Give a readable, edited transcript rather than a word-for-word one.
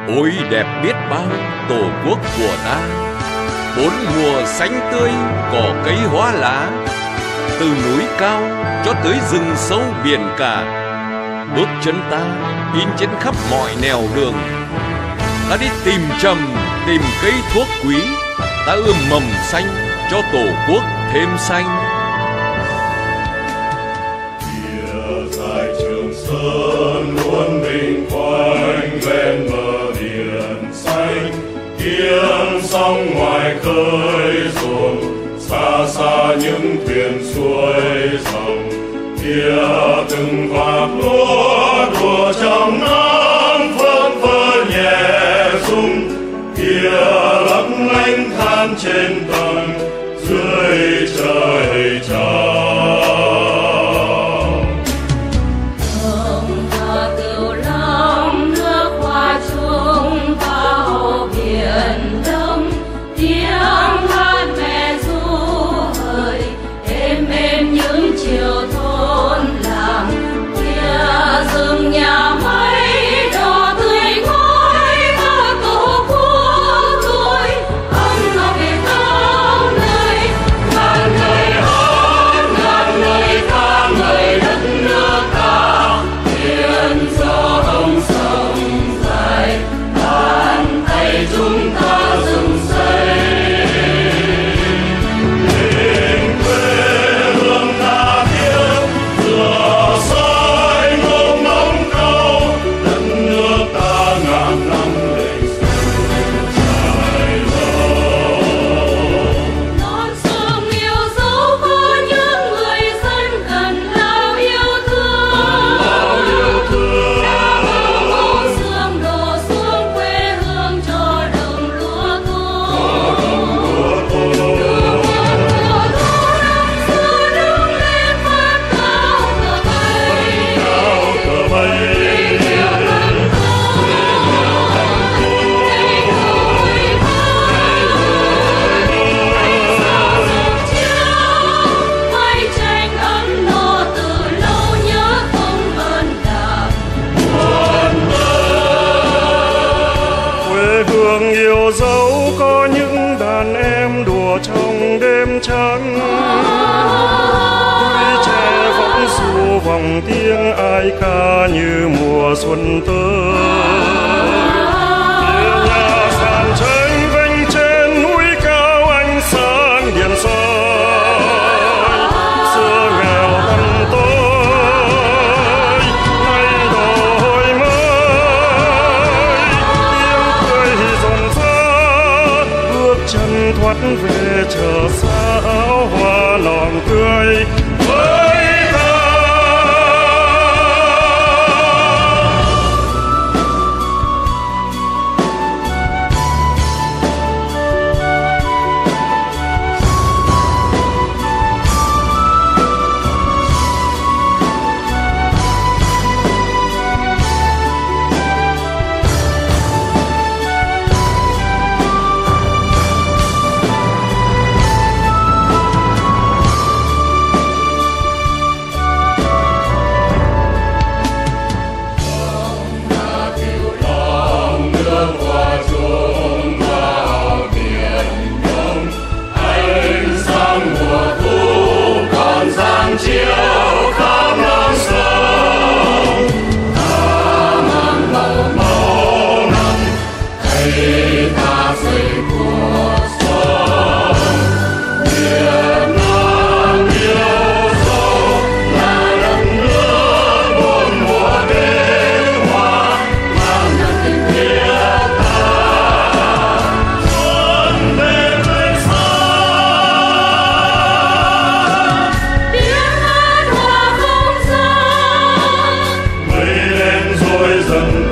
Ôi đẹp biết bao tổ quốc của ta, bốn mùa xanh tươi, cỏ cây hoa lá, từ núi cao cho tới rừng sâu biển cả. Bước chân ta in trên khắp mọi nẻo đường. Ta đi tìm trầm, tìm cây thuốc quý, ta ươm mầm xanh cho tổ quốc thêm xanh. Phía dài Trường Sơn luôn bình quanh ven bờ biển xanh, tiếng sóng ngoài khơi ruộng, xa xa những thuyền xuôi dòng. Kia từng vạt lúa đùa trong nắng phất phơ nhẹ rung, kia lấp lánh than trên tầng dưới trời trăng. Yêu dấu có những đàn em đùa trong đêm trắng, tuổi trẻ vẫn ru vòng tiếng ai ca như mùa xuân tới. Kia nhà sàn tranh vênh trên núi cao ánh sáng điện soi, xưa nghèo tăm tối nay đổi mới, tiếng cười rộn rã bước chân thoát về chờ xa áo hoa nòn tươi với ta. Chiều khắp non sông, ta mang màu máu năm thấy ta xây cuộc sống. Việt Nam yêu dấu là đất nước bốn mùa đêm hoa, mang nặng tình thiết tha xuân về với xa. Dần